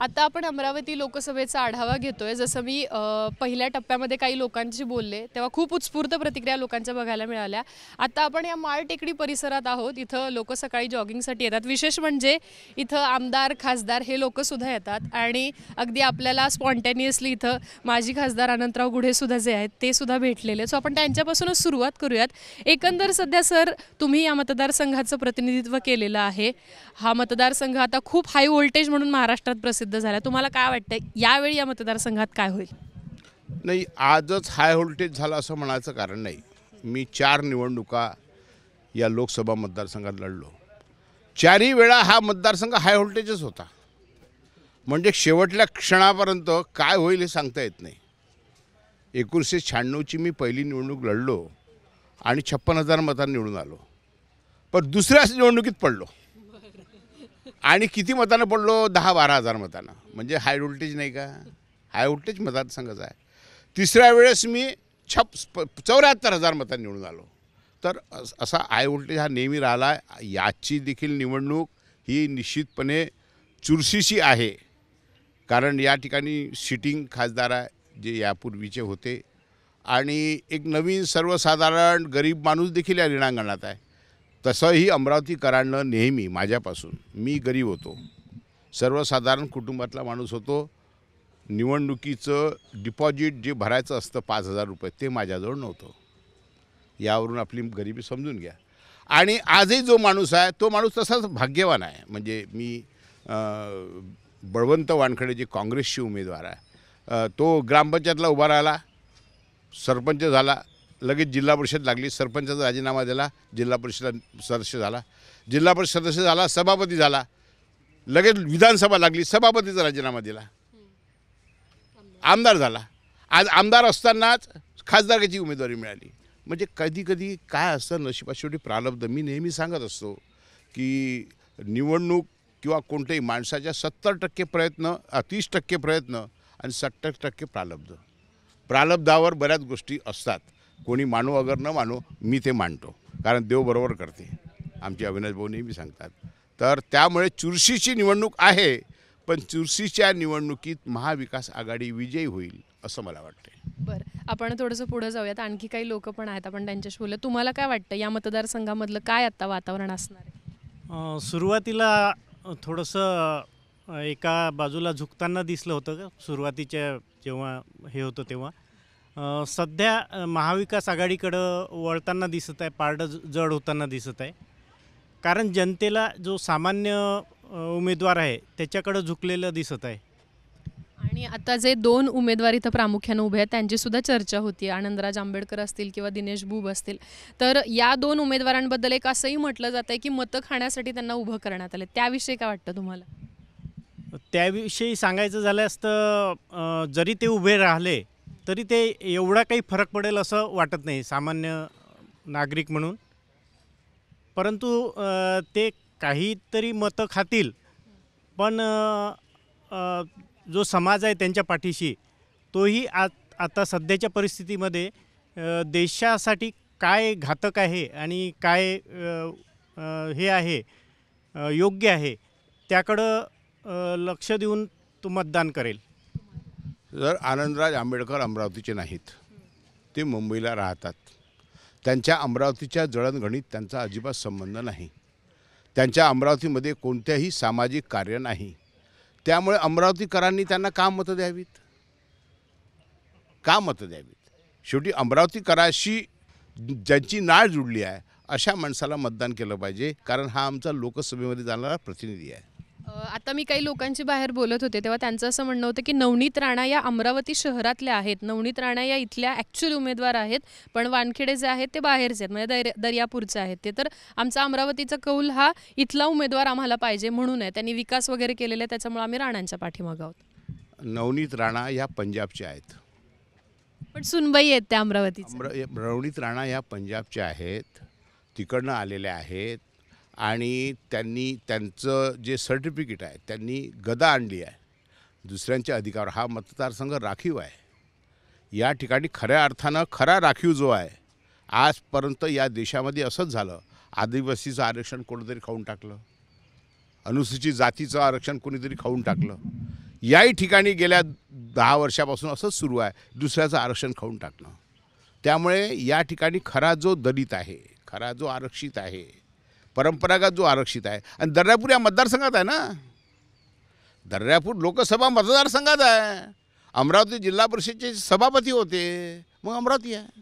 आता आपण अमरावती लोकसभेचा आढावा घेतोय. जसं मी पहिल्या टप्प्यामध्ये काही लोकांशी बोलले तेव्हा खूप उत्स्फूर्त प्रतिक्रिया लोकांच्या बघायला मिळाल्या. आता आपण या माळ टेकडी परिसरात आहोत. इथं लोक सकाळी जॉगिंगसाठी येतात. विशेष म्हणजे इथं आमदार खासदार हे लोक सुद्धा येतात आणि अगदी आपल्याला स्पॉन्टेनियसली इथं माजी खासदार अनंतराव गुढे सुद्धा जे आहेत ते सुद्धा भेटलेले. सो आपण त्यांच्यापासूनच सुरुवात करूयात. एकंदर सध्या सर तुम्ही या मतदारसंघाचं प्रतिनिधित्व केलेलं आहे. हा मतदारसंघ आता खूप हाय व्होल्टेज म्हणून महाराष्ट्रात प्रसिद्ध झाला. तुम्हाला काय वाटतं यावेळी या मतदारसंघात काय होईल? नाही, आजच हाय व्होल्टेज झाला असं म्हणायचं कारण नाही. मी 4 निवडणुका या लोकसभा मतदारसंघात लढलो. 4ही वेळा हा मतदारसंघ हाय व्होल्टेजच होता. म्हणजे शेवटल्या क्षणापर्यंत काय होईल हे सांगता येत नाही. 1996ची मी पहिली निवडणूक लढलो आणि 56,000 मतांनी निवडून आलो. पण दुसऱ्याच निवडणुकीत पडलो आणि किती मतानं पडलो? 10-12 हजार मतानं. म्हणजे हाय व्होल्टेज नाही का? हाय व्होल्टेज मतदारसंघच आहे. तिसऱ्या वेळेस मी 74,000 मतांनी निवडून आलो. तर असा हाय व्होल्टेज हा नेहमी राहिला. याची देखील निवडणूक ही निश्चितपणे चुरशीची आहे. कारण या ठिकाणी सिटिंग खासदार आहे जे यापूर्वीचे होते आणि एक नवीन सर्वसाधारण गरीब माणूस देखील या रिणांगणात आहे. तसंही अमरावतीकरांना नेहमी माझ्यापासून, मी गरीब होतो, सर्वसाधारण कुटुंबातला माणूस होतो. निवडणुकीचं डिपॉझिट जे भरायचं असतं 5,000 रुपये ते माझ्याजवळ नव्हतं. यावरून आपली गरिबी समजून घ्या. आणि आजही जो माणूस आहे तो माणूस तसाच भाग्यवान आहे. म्हणजे मी बळवंत वानखडे जे काँग्रेसचे उमेदवार आहे, तो ग्रामपंचायतला उभा राहिला, सरपंच झाला, लगेच जिल्हा परिषद लागली, सरपंचाचा राजीनामा दिला, जिल्हा परिषद सदस्य झाला, जिल्हा परिषद सदस्य झाला, सभापती झाला, लगेच विधानसभा लागली, सभापतीचा राजीनामा दिला, आमदार झाला. आज आमदार असतानाच खासदारकीची उमेदवारी मिळाली. म्हणजे कधी कधी काय असतं नशिबात शेवटी प्रारब्ध. मी नेहमी सांगत असतो की निवडणूक किंवा कोणत्याही माणसाच्या 70% प्रयत्न, 30% प्रयत्न आणि 70% प्रारब्ध. प्रारब्धावर बऱ्याच गोष्टी असतात. कोणी मानो अगर न मानो, मी ते मानतो, कारण देव बरोबर करते, आमचे अविनाश भाऊ नेहमी सांगतात. तर त्यामुळे चुरशीची निवडणूक आहे, पण चुरशीच्या निवडणुकीत महाविकास आघाडी विजयी होईल असं मला वाटते. बरं, आपण थोडंसं पुढे जाऊयात. आणखी काही लोक पण आहेत, आपण त्यांच्याशी बोलूया. तुम्हाला काय वाटतं या मतदारसंघामधलं काय आता वातावरण असणार आहे? सुरुवातीला थोडंसं एका बाजूला झुकताना दिसलं होतं का सुरुवातीच्या जेव्हा हे होतं तेव्हा. सध्या महाविकास आघाडीकडं वळताना दिसत आहे, पारडं जड होताना दिसत आहे. कारण जनतेला जो सामान्य उमेदवार आहे त्याच्याकडं झुकलेलं दिसत आहे. आणि आता जे 2 उमेदवार इथं प्रामुख्याने उभे आहेत त्यांची सुद्धा चर्चा होती. आनंदराज आंबेडकर असतील किंवा दिनेश बुब असतील. तर या 2 उमेदवारांबद्दल एक असंही म्हटलं जात आहे की मतं खाण्यासाठी त्यांना उभं करण्यात आले. त्याविषयी काय वाटतं तुम्हाला? त्याविषयी सांगायचं झालं असतं, जरी ते उभे राहिले तरी ते एवढा काही फरक पडेल असं वाटत नाही सामान्य नागरिक म्हणून. परंतु ते काहीतरी मतं खातील, पण जो समाज आहे त्यांच्या पाठीशी तोही आता सध्याच्या परिस्थितीमध्ये देशासाठी काय घातक आहे आणि काय हे आहे योग्य आहे त्याकडं लक्ष देऊन तो मतदान करेल. जर आनंदराज आंबेडकर अमरावतीचे नाहीत, ते मुंबईला राहतात. त्यांच्या अमरावतीच्या जळणघणीत त्यांचा अजिबात संबंध नाही. त्यांच्या अमरावतीमध्ये कोणत्याही सामाजिक कार्य नाही. त्यामुळे अमरावतीकरांनी त्यांना का मतं द्यावीत? का मतं द्यावीत? शेवटी अमरावतीकराशी ज्यांची नाळ जुडली आहे अशा माणसाला मतदान केलं पाहिजे, कारण हा आमचा लोकसभेमध्ये जाणारा प्रतिनिधी आहे. आता मी काही लोकांची बाहेर बोलत होते तेव्हा त्यांचं असं म्हणणं होतं की नवनीत राणा या अमरावती शहरातल्या आहेत. नवनीत राणा या इथल्या ॲक्च्युअल उमेदवार आहेत, पण वानखेडे जे आहेत ते बाहेरचे आहेत, म्हणजे दर्यापूरचे आहेत ते. तर आमचा अमरावतीचा कौल हा इथला उमेदवार आम्हाला पाहिजे म्हणून आहे. त्यांनी विकास वगैरे केलेला आहे, त्याच्यामुळे आम्ही राणांच्या पाठीमागे आहोत. नवनीत राणा या पंजाबच्या आहेत, पण सुनबाई आहेत त्या अमरावतीच्या. नवनीत राणा या पंजाबच्या आहेत, तिकडनं आलेल्या आहेत आणि त्यांनी त्यांचं जे सर्टिफिकेट आहे त्यांनी गदा आणली आहे. दुसऱ्यांच्या अधिकार, हा मतदारसंघ राखीव आहे. या ठिकाणी खऱ्या अर्थानं खरा राखीव जो आहे, आजपर्यंत या देशामध्ये असंच झालं. आदिवासीचं आरक्षण कोणीतरी खाऊन टाकलं, अनुसूचित जातीचं आरक्षण कोणीतरी खाऊन टाकलं. याही ठिकाणी गेल्या 10 वर्षापासून असंच सुरू आहे, दुसऱ्याचं आरक्षण खाऊन टाकणं. त्यामुळे या ठिकाणी खरा जो दलित आहे, खरा जो आरक्षित आहे, परंपरागत जो आरक्षित आहे, आणि दर्यापूर या मतदारसंघात आहे ना, दर्यापूर लोकसभा मतदारसंघात आहे. अमरावती जिल्हा परिषदेचे सभापती होते, मग अमरावती आहे.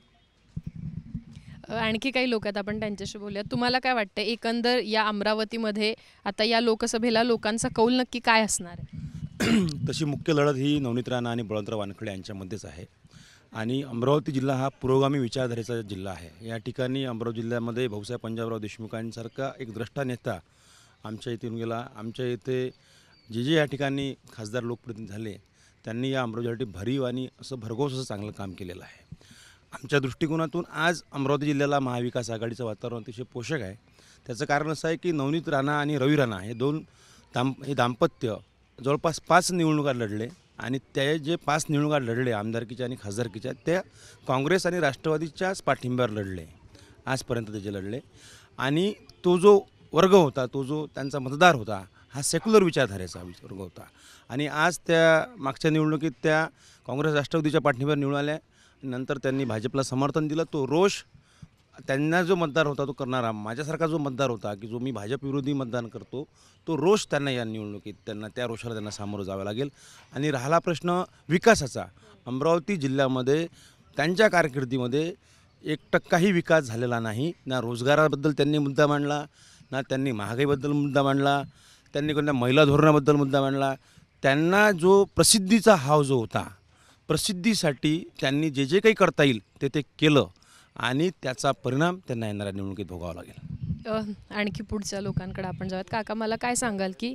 आणखी काही लोक आहेत, आपण त्यांच्याशी बोलूया. तुम्हाला काय वाटतं एकंदर या अमरावतीमध्ये आता या लोकसभेला लोकांचा कौल नक्की काय असणार आहे? तशी मुख्य लढत ही नवनीत राणा आणि बळवंतराव वानखडे यांच्यामध्येच आहे. आणि अमरावती जिल्हा हा पुरोगामी विचारधारेचा जिल्हा आहे. या ठिकाणी अमरावती जिल्ह्यामध्ये भाऊसाहेब पंजाबराव देशमुखांसारखा एक द्रष्टा नेता आमच्या इथे येऊन गेला. आमच्या इथे जे या ठिकाणी खासदार लोकप्रतिनिधी झाले त्यांनी या अमरावतीसाठी भरीव आणि असं भरघोस असं चांगलं काम केलेलं आहे. आमच्या दृष्टिकोनातून आज अमरावती जिल्ह्याला महाविकास आघाडीचं वातावरण अतिशय पोषक आहे. त्याचं कारण असं आहे की नवनीत राणा आणि रवी राणा हे दाम्पत्य जवळपास 5 निवडणुका लढले, आणि ते जे 5 निवडणुका लढले आमदारकीच्या आणि खासदारकीच्या, त्या काँग्रेस आणि राष्ट्रवादीच्याच पाठिंब्यावर लढले आजपर्यंत ते जे लढले. आणि तो जो वर्ग होता, तो जो त्यांचा मतदार होता, हा सेक्युलर विचारधारेचा वर्ग होता. आणि आज त्या मागच्या निवडणुकीत त्या काँग्रेस राष्ट्रवादीच्या पाठिंब्यावर निवडून आल्या. नंतर त्यांनी भाजपला समर्थन दिलं. तो रोष त्यांना जो मतदार होता तो करणारा, माझ्यासारखा जो मतदार होता की जो मी भाजप विरोधी मतदान करतो, तो रोष त्यांना या निवडणुकीत त्या रोषाला त्यांना सामोरं जावं लागेल. आणि राहिला प्रश्न विकासाचा, अमरावती जिल्ह्यामध्ये त्यांच्या कारकिर्दीमध्ये 1% विकास झालेला नाही. ना रोजगाराबद्दल त्यांनी मुद्दा मांडला, ना त्यांनी महागाईबद्दल मुद्दा मांडला, त्यांनी कोणत्या महिला धोरणाबद्दल मुद्दा मांडला. त्यांना जो प्रसिद्धीचा हाव जो होता, प्रसिद्धीसाठी त्यांनी जे काही करता येईल ते केलं, आणि त्याचा परिणाम त्यांना येणाऱ्या निवडणुकीत भोगावा लागेल. आणखी पुढच्या लोकांकडे आपण जाऊयात. काका, मला काय सांगाल की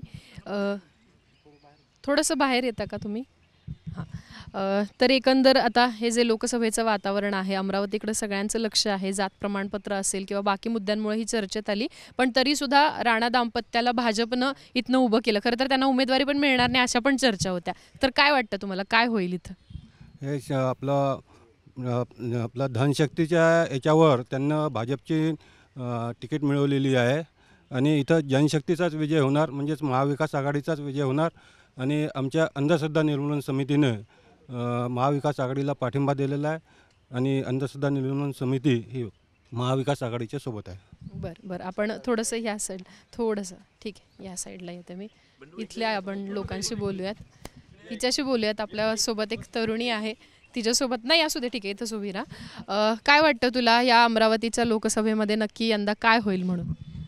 थोडंसं बाहेर येता का तुम्ही? हां. तर एकंदर आता हे जे लोकसभेचं वातावरण आहे, अमरावतीकडे सगळ्यांचं लक्ष आहे. जात प्रमाणपत्र असेल किंवा बाकी मुद्द्यांमुळे ही चर्चेत आली, पण तरीसुद्धा राणा दाम्पत्याला भाजपनं इथनं उभं केलं. खरं तर त्यांना उमेदवारी पण मिळणार नाही अशा पण चर्चा होत्या. तर काय वाटतं तुम्हाला, काय होईल इथं? हे आपलं धनशक्तीच्या याच्यावर त्यांना भाजपची तिकीट मिळवलेली आहे, आणि इथं जनशक्तीचाच विजय होणार, म्हणजेच महाविकास आघाडीचाच विजय होणार. आणि आमच्या अंधश्रद्धा निर्मूलन समितीनं महाविकास आघाडीला पाठिंबा दिलेला आहे, आणि अंधश्रद्धा निर्मूलन समिती ही महाविकास आघाडीच्या सोबत आहे. बरं, आपण थोडंसं ह्या साईड, थोडंसं ठीक आहे, या साईडला येते मी. इथल्या आपण लोकांशी बोलूयात, हिच्याशी बोलूयात. आपल्यासोबत एक तरुणी आहे, तिच्यासोबत नाही असू दे, ठीक आहे, इथंच उभी राहा. काय वाटतं तुला या अमरावतीच्या लोकसभेमध्ये नक्की यंदा काय होईल म्हणून?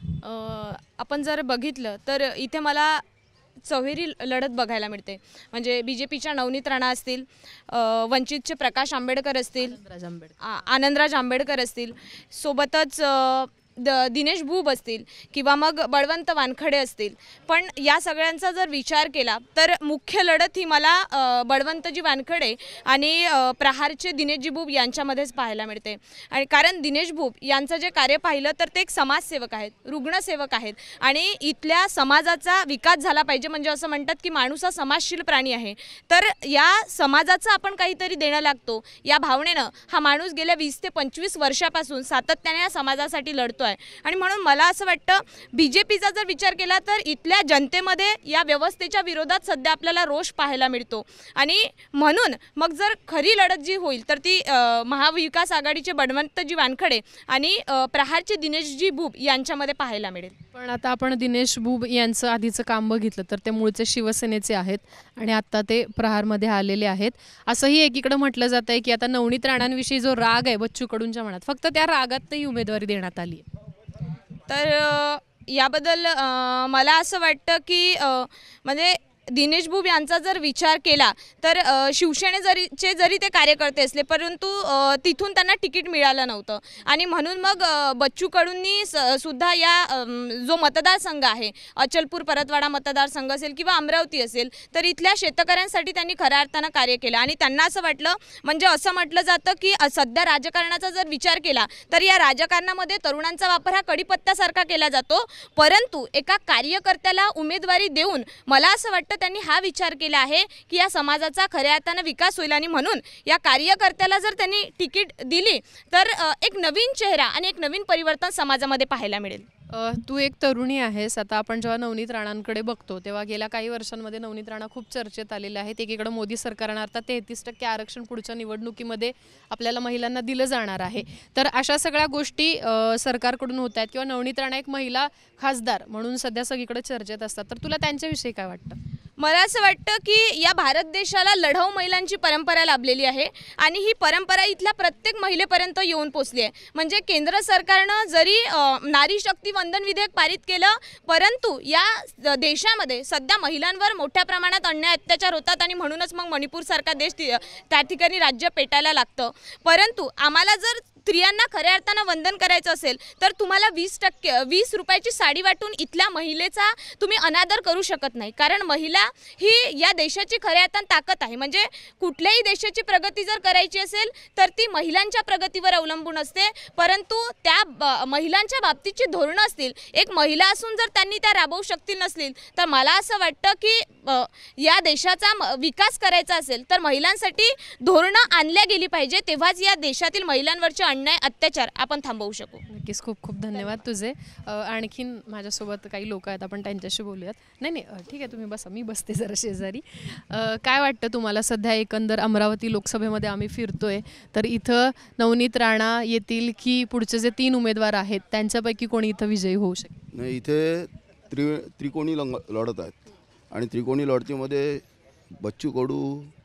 आपण जर बघितलं तर इथे मला चौहेरी लढत बघायला मिळते. म्हणजे BJPच्या नवनीत राणा असतील, वंचितचे प्रकाश आंबेडकर असतील, आनंदराज आंबेडकर असतील, सोबतच दिनेश भूब असतील, किंवा मग बळवंत वानखडे असतील. पण या सगळ्यांचा जर विचार केला तर मुख्य लढत ही मला बळवंतजी वानखडे आणि प्रहारचे दिनेशजी भूब यांच्यामध्येच पाहायला मिळते. आणि कारण दिनेश भूब यांचं जे कार्य पाहिलं तर ते एक समाजसेवक आहेत, रुग्णसेवक आहेत, आणि इथल्या समाजाचा विकास झाला पाहिजे. म्हणजे असं म्हणतात की माणूस हा समाजशील प्राणी आहे, तर या समाजाचं आपण काहीतरी देणं लागतो या भावनेनं हा माणूस गेल्या 20 ते 25 वर्षापासून सातत्याने या समाजासाठी लढतो. आणि म्हणून मला असं वाटतं BJPचा जर विचार केला तर इथल्या जनतेमध्ये या व्यवस्थेच्या विरोधात सध्या आपल्याला रोष पाहायला मिळतो. आणि म्हणून मग जर खरी लढत जी होईल तर ती महाविकास आघाडीचे बळवंतजी वानखडे आणि प्रहारचे दिनेशजी भूब यांच्यामध्ये पाहायला मिळेल. पण आता आपण दिनेश भूब यांचं आधीचं काम बघितलं तर ते मूळचे शिवसेनेचे आहेत, आणि आता ते प्रहारमध्ये आलेले आहेत. असंही एकीकडे म्हटलं जात आहे की आता नवनीत राणांविषयी जो राग आहे बच्चू कडूंच्या मनात, फक्त त्या रागात ही उमेदवारी देण्यात आली आहे. तर याबद्दल मला असं वाटतं की म्हणजे दिनेश भूब यांचा जर विचार केला तर शिवसेनेचे जरी ते कार्यकर्ते असले परंतु तिथून त्यांना तिकीट मिळालं नव्हतं. आणि म्हणून मग बच्चू कडूंनी सुद्धा या जो मतदारसंघ आहे, अचलपूर परतवाडा मतदारसंघ असेल किंवा अमरावती असेल, तर इथल्या शेतकऱ्यांसाठी त्यांनी खऱ्या अर्थानं कार्य केलं. आणि त्यांना असं वाटलं, म्हणजे असं म्हटलं जातं की सध्या राजकारणाचा जर विचार केला तर या राजकारणामध्ये तरुणांचा वापर हा कडीपत्त्यासारखा केला जातो, परंतु एका कार्यकर्त्याला उमेदवारी देऊन मला असं वाटतं त्यांनी हा विचार केला आहे की या समाजाचा खऱ्या अर्थाने विकास होईल. आणि म्हणून या कार्यकर्त्याला जर त्यांनी तिकीट दिली तर एक नवीन चेहरा आणि एक नवीन परिवर्तन समाजामध्ये पाहायला मिळेल. तू एक तरुणी आहेस. आता आपण जेव्हा नवनीत राणांकडे बघतो तेव्हा गेल्या काही वर्षांमध्ये नवनीत राणा खूप चर्चेत आलेल्या आहेत. एकीकडे मोदी सरकारनं आता 33% आरक्षण पुढच्या निवडणुकीमध्ये आपल्याला महिलांना दिलं जाणार आहे. तर अशा सगळ्या गोष्टी सरकारकडून होत आहेत किंवा नवनीत राणा एक महिला खासदार म्हणून सध्या सगळीकडे चर्चेत असतात. तर तुला त्यांच्याविषयी काय वाटतं? मला असं वाटतं की या भारत देशाला लढाऊ महिलांची परंपरा लाभलेली आहे आणि ही परंपरा इथल्या प्रत्येक महिलेपर्यंत येऊन पोचली आहे. म्हणजे केंद्र सरकारनं जरी नारी शक्ती वंदन विधेयक पारित केलं, परंतु या देशामध्ये सध्या महिलांवर मोठ्या प्रमाणात अन्याय अत्याचार होतात आणि म्हणूनच मग मणिपूरसारखा देश त्या ठिकाणी राज्य पेटायला लागतं. परंतु आम्हाला जर स्त्रियांना खऱ्या अर्थानं वंदन करायचं असेल तर तुम्हाला 20 रुपयाची साडी वाटून इथल्या महिलेचा तुम्ही अनादर करू शकत नाही. कारण महिला ही या देशाची खऱ्या अर्थानं ताकद आहे. म्हणजे कुठल्याही देशाची प्रगती जर करायची असेल तर ती महिलांच्या प्रगतीवर अवलंबून असते. परंतु त्या महिलांच्या बाबतीतची धोरणं असतील, एक महिला असून जर त्यांनी त्या राबवू शकतील नसतील, तर मला असं वाटतं की या देशाचा विकास करायचा असेल तर महिलांसाठी धोरणं आणल्या गेली पाहिजे. तेव्हाच या देशातील महिलांवरचे अन्याय अत्याचार आपण थांबवू शकू. नक्कीच, खूप खूप धन्यवाद तुझे. आणखीन माझ्यासोबत काही लोक आहेत, आपण त्यांच्याशी बोलूयात. नाही ठीक आहे, तुम्ही बसा, मी बसते जरा शेजारी. काय वाटतं तुम्हाला सध्या एकंदर अमरावती लोकसभेमध्ये आम्ही फिरतोय तर इथं नवनीत राणा येतील की पुढचे जे 3 उमेदवार आहेत त्यांच्यापैकी कोणी इथं विजयी होऊ शकेल? नाही, इथे त्रिकोणी लढत आहेत आणि त्रिकोणी लढतीमध्ये बच्चू कडू,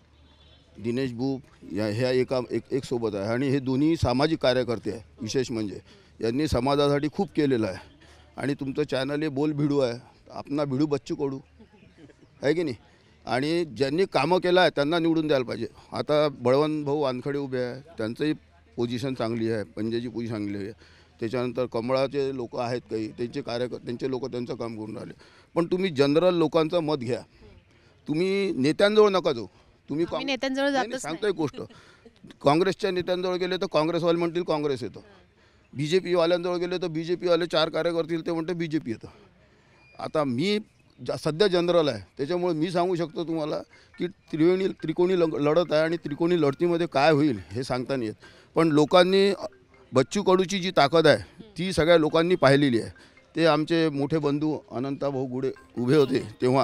दिनेश बुप ह्या एक सोबत आहे आणि हे दोन्ही सामाजिक कार्यकर्ते आहे. विशेष म्हणजे यांनी समाजासाठी खूप केलेलं आहे. आणि तुमचं चॅनल हे बोल भिडू आहे, आपला भिडू बच्चू कडू आहे की नाही. आणि ज्यांनी कामं केलं आहे त्यांना निवडून द्यायला पाहिजे. आता बळवंत भाऊ वानखडे उभे आहे, त्यांचंही पोझिशन चांगली आहे, पंजाची पोझिशन चांगली आहे. त्याच्यानंतर कमळाचे लोक आहेत काही, त्यांचे लोक त्यांचं काम करून राहिले. पण तुम्ही जनरल लोकांचं मत घ्या, तुम्ही नेत्यांजवळ नका जाऊ. तुम्ही नेत्यांजवळ जातच सांगतोय गोष्ट, काँग्रेसच्या नेत्यांजवळ गेले तर काँग्रेसवाले म्हणतील काँग्रेस येतं, BJP वाल्यांजवळ गेले तर BJP वाले 4 कार्य करतील ते म्हणते BJP येतं. आता मी सध्या जनरल आहे, त्याच्यामुळे मी सांगू शकतो तुम्हाला की त्रिकोणी लढत आहे आणि त्रिकोणी लढतीमध्ये काय होईल हे सांगता नाही येत. पण लोकांनी बच्चू कडूची जी ताकद आहे ती सगळ्या लोकांनी पाहिलेली आहे. ते आमचे मोठे बंधू अनंताभाऊ गुडे उभे होते तेव्हा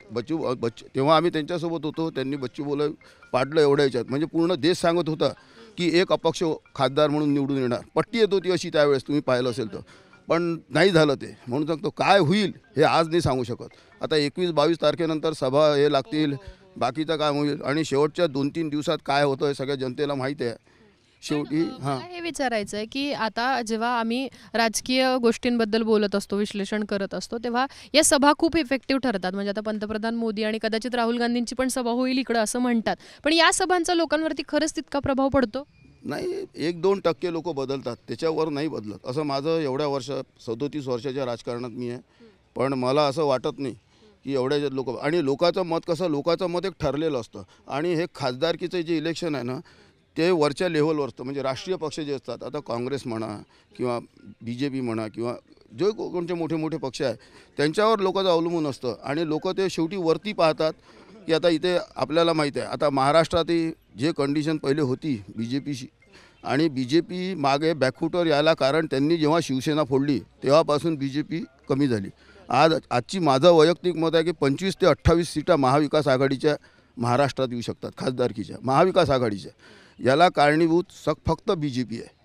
तेव्हा आम्ही त्यांच्यासोबत होतो. त्यांनी बच्चू बोला पाडलं एवढ्या याच्यात. म्हणजे पूर्ण देश सांगत होता की एक अपक्ष खासदार म्हणून निवडून येणार. पट्टी येत होती अशी त्यावेळेस, तुम्ही पाहिलं असेल तर. पण नाही झालं ते. म्हणून सांगतो काय होईल हे आज नाही सांगू शकत. आता 21-22 तारखेनंतर सभा हे लागतील, बाकीचं काय होईल आणि शेवटच्या 2-3 दिवसात काय होतं हे सगळ्या जनतेला माहीत आहे. शेवटी मला हे विचारायचं आहे की आता जेव्हा आम्ही राजकीय गोष्टींबद्दल बोलत असतो, विश्लेषण करत असतो, तेव्हा या सभा खूप इफेक्टिव्ह ठरतात. म्हणजे आता पंतप्रधान मोदी आणि कदाचित राहुल गांधींची पण सभा होईल इकडं असं म्हणतात. पण या सभांचा लोकांवरती खरंच तितका प्रभाव पडतो? नाही, 1-2% लोक बदलतात, त्याच्यावर नाही बदलत. असं माझं एवढ्या 37 वर्षाच्या राजकारणात मी आहे. पण मला असं वाटत नाही की एवढ्या लोक. आणि लोकांचं मत कसं, लोकांचं मत एक ठरलेलं असतं. आणि हे खासदारकीचं जे इलेक्शन आहे ना ते वरच्या लेव्हलवर असतं. म्हणजे राष्ट्रीय पक्ष जे असतात, आता काँग्रेस म्हणा किंवा BJP म्हणा किंवा जे कोणते मोठे मोठे पक्ष आहे त्यांच्यावर लोकांचं अवलंबून असतं. आणि लोक ते शेवटी वरती पाहतात की आता इथे आपल्याला माहीत आहे, आता महाराष्ट्रातही जे कंडिशन पहिले होती BJPशी आणि BJP मागे बॅकफुटवर यायला कारण त्यांनी जेव्हा शिवसेना फोडली तेव्हापासून BJP कमी झाली. आजची माझं वैयक्तिक मत आहे की 25 ते 28 सीटा महाविकास आघाडीच्या महाराष्ट्रात येऊ शकतात, खासदारकीच्या महाविकास आघाडीच्या. याला कारणीभूत फक्त BJP आहे.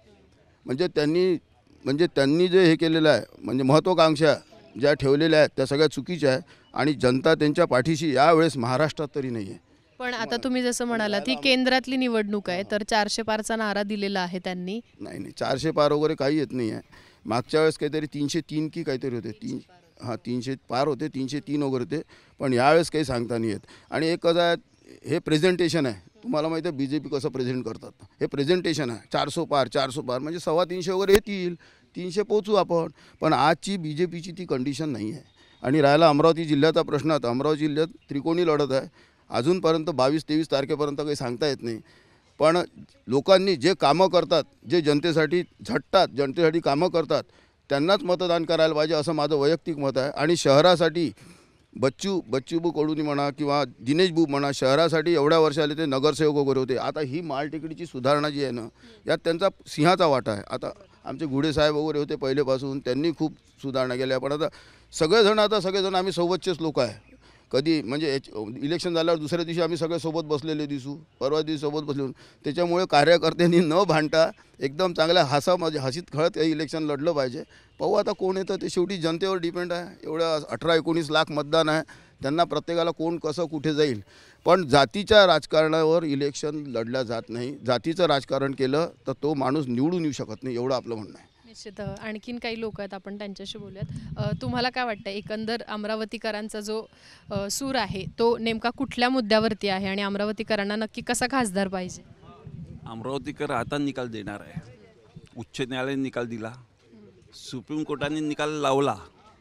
म्हणजे त्यांनी जे हे केलेलं आहे, म्हणजे महत्त्वाकांक्षा ज्या ठेवलेल्या आहेत त्या सगळ्या चुकीच्या आहे. आणि जनता त्यांच्या पाठीशी यावेळेस महाराष्ट्रात तरी नाही आहे. पण आता तुम्ही जसं म्हणालात ही केंद्रातली निवडणूक आहे, तर 400 पारचा नारा दिलेला आहे त्यांनी. नाही 400 पार वगैरे काही येत नाही आहे. मागच्या वेळेस काहीतरी 303 की काहीतरी होते, 300 पार होते, 303 वगैरे होते. पण यावेळेस काही सांगता नाही येत. आणि एक कसं आहे, हे प्रेझेंटेशन आहे. तुम्हाला माहिती आहे BJP कसं प्रेझेंट करतात. हे प्रेझेंटेशन आहे, 400 पार म्हणजे 325 वगैरे येतील, 300 पोचू आपण. पण आजची BJPची ती कंडिशन नाही आहे. आणि राहिला अमरावती जिल्ह्याचा प्रश्न, आता अमरावती जिल्ह्यात त्रिकोणी लढत आहे. अजूनपर्यंत 22-23 तारखेपर्यंत काही सांगता येत नाही. पण लोकांनी जे कामं करतात, जे जनतेसाठी झटतात, जनतेसाठी कामं करतात, त्यांनाच मतदान करायला पाहिजे असं माझं वैयक्तिक मत आहे. आणि शहरासाठी बच्चूबू कडूनी म्हणा किंवा दिनेश बू म्हणा, शहरासाठी एवढ्या वर्ष आले ते नगरसेवक वगैरे होते. आता ही माल टेकडीची सुधारणा जी आहे ना, यात त्यांचा सिंहाचा वाटा आहे. आता आमचे घुडे साहेब वगैरे होते पहिलेपासून, त्यांनी खूप सुधारणा केल्या. पण आता सगळेजण आम्ही सोबतचेच लोक आहे. कधी म्हणजे इलेक्शन झाल्यावर दुसऱ्या दिवशी आम्ही सगळे सोबत बसलेले दिसू, परवा दिवशी सोबत बसले. त्याच्यामुळे कार्यकर्त्यांनी न भांडता एकदम चांगल्या हसीत खेळत हे इलेक्शन लढलं पाहिजे. पाहू आता कोण येतं, ते शेवटी जनतेवर डिपेंड आहे. एवढ्या 18-19 लाख मतदान आहे, त्यांना प्रत्येकाला कोण कसं कुठे जाईल. पण जातीच्या राजकारणावर इलेक्शन लढल्या जात नाही. जातीचं राजकारण केलं तर तो माणूस निवडून येऊ शकत नाही, एवढं आपलं म्हणणं आहे. निश्चित. आणखीन काही लोक आहेत, आपण त्यांच्याशी बोलूयात. तुम्हाला काय वाटतं, एकंदर अमरावतीकरांचा जो सूर आहे तो नेमका कुठल्या मुद्द्यावरती आहे आणि अमरावतीकरांना नक्की कसा खासदार पाहिजे? अमरावतीकर आता निकाल देणार आहे. उच्च न्यायालयाने निकाल दिला, सुप्रीम कोर्टाने निकाल लावला.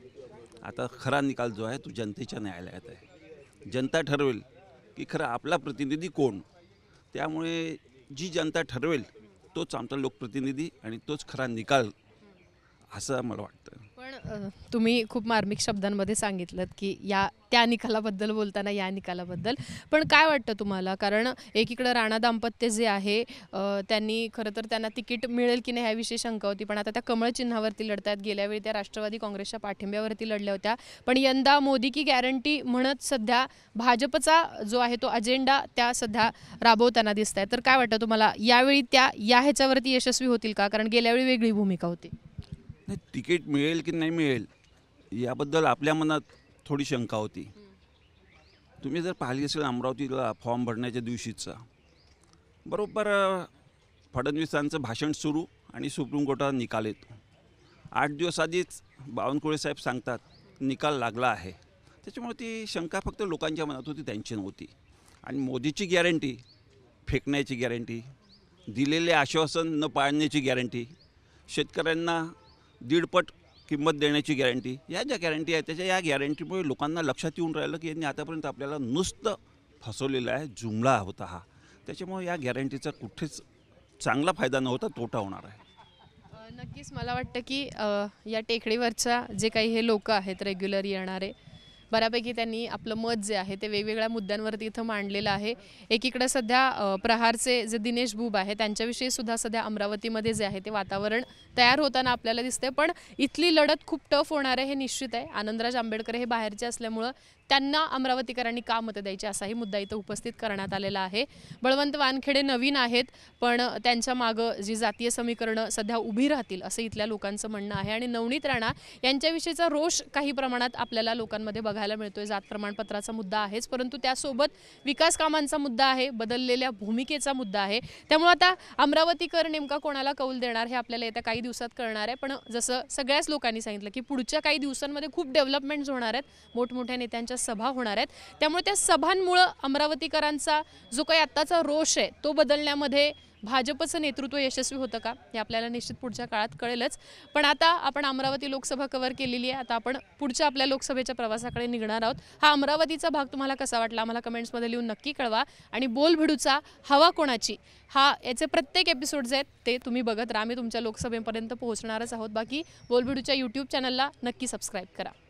आता खरा निकाल जो आहे तो जनतेच्या न्यायालयात आहे. जनता ठरवेल की खरं आपला प्रतिनिधी कोण. त्यामुळे जी जनता ठरवेल तोच आमचा लोकप्रतिनिधी आणि तोच खरा निकाल, असं मला वाटतं. पण तुम्ही खूप मार्मिक शब्दांमध्ये सांगितलं की त्या निकालाबद्दल बोलताना या निकालाबद्दल, पण काय वाटतं तुम्हाला? कारण एकीकडं राणा दाम्पत्य जे आहे त्यांनी खरं तर त्यांना तिकीट मिळेल की नाही ह्याविषयी शंका होती, पण आता त्या कमळ चिन्हावरती लढत आहेत. गेल्यावेळी त्या राष्ट्रवादी काँग्रेसच्या पाठिंब्यावरती लढल्या होत्या. पण यंदा मोदी की गॅरंटी म्हणत सध्या भाजपचा जो आहे तो अजेंडा त्या सध्या राबवताना दिसत आहे. तर काय वाटतं तुम्हाला, यावेळी त्या ह्याच्यावरती यशस्वी होतील का? कारण गेल्यावेळी वेगळी भूमिका होती. नाही, तिकीट मिळेल की नाही मिळेल याबद्दल आपल्या मनात थोडी शंका होती. तुम्ही जर पाहिली असेल अमरावतीला फॉर्म भरण्याच्या दिवशीचा बरोबर फडणवीसांचं भाषण सुरू आणि सुप्रीम कोर्टात निकाल येतो. 8 दिवस आधीच बावनकुळे साहेब सांगतात निकाल लागला आहे. त्याच्यामुळे ती शंका फक्त लोकांच्या मनात होती, त्यांची नव्हती. आणि मोदीची गॅरंटी, फेकण्याची गॅरंटी, दिलेले आश्वासन न पाळण्याची गॅरंटी, शेतकऱ्यांना 1.5 किंमत देण्याची गॅरंटी, या ज्या गॅरंटी आहेत त्याच्या या गॅरंटीमुळे लोकांना लक्षात येऊन राहिलं की यांनी आतापर्यंत आपल्याला नुसतं फसवलेलं आहे, जुमला होता हा. त्याच्यामुळे या गॅरंटीचा कुठेच चांगला फायदा नव्हता, तोटा होणार आहे. नक्कीच मला वाटतं की या टेकडीवरच्या जे काही हे लोक आहेत रेग्युलर येणारे, बऱ्यापैकी त्यांनी आपलं मत जे आहे ते वेगवेगळ्या मुद्द्यांवरती इथं मांडलेलं आहे. एकीकडे सध्या प्रहारचे जे दिनेश बुब आहे त्यांच्याविषयी सुद्धा सध्या अमरावतीमध्ये जे आहे ते वातावरण तयार होताना आपल्याला दिसते. पण इथली लढत खूप टफ होणार आहे हे निश्चित आहे. आनंदराज आंबेडकर हे बाहेरचे असल्यामुळं त्यांना अमरावतीकरांनी का मतं द्यायची असाही मुद्दा इथं उपस्थित करण्यात आलेला आहे. बळवंत वानखेडे नवीन आहेत, पण त्यांच्या मागं जी जातीय समीकरणं सध्या उभी राहतील असं इथल्या लोकांचं म्हणणं आहे. आणि नवनीत राणा यांच्याविषयीचा रोष काही प्रमाणात आपल्याला लोकांमध्ये बघायला मिळतोय. जात प्रमाणपत्राचा मुद्दा आहेच, परंतु त्यासोबत विकास कामांचा मुद्दा आहे, बदललेल्या भूमिकेचा मुद्दा आहे. त्यामुळे आता अमरावतीकर नेमका कोणाला कौल देणार हे आपल्याला येत्या काही दिवसात कळणार आहे. पण जसं सगळ्याच लोकांनी सांगितलं की पुढच्या काही दिवसांमध्ये खूप डेव्हलपमेंट्स होणार आहेत, मोठमोठ्या नेत्यांच्या सभा होणार आहेत. त्यामुळे त्या सभांमुळे अमरावतीकरांचा जो काही आत्ताचा रोष आहे तो बदलण्यामध्ये भाजपचं नेतृत्व यशस्वी होतं का हे आपल्याला निश्चित पुढच्या काळात कळेलच. पण आता आपण अमरावती लोकसभा कव्हर केलेली आहे. आता आपण पुढच्या आपल्या लोकसभेच्या प्रवासाकडे निघणार आहोत. हा अमरावतीचा भाग तुम्हाला कसा वाटला आम्हाला कमेंट्समध्ये लिहून नक्की कळवा. आणि बोलभिडूचा हवा कोणाची याचे प्रत्येक एपिसोड्स आहेत ते तुम्ही बघत राहा. आम्ही तुमच्या लोकसभेपर्यंत पोहोचणारच आहोत. बाकी बोलभिडूच्या यूट्यूब चॅनलला नक्की सबस्क्राईब करा.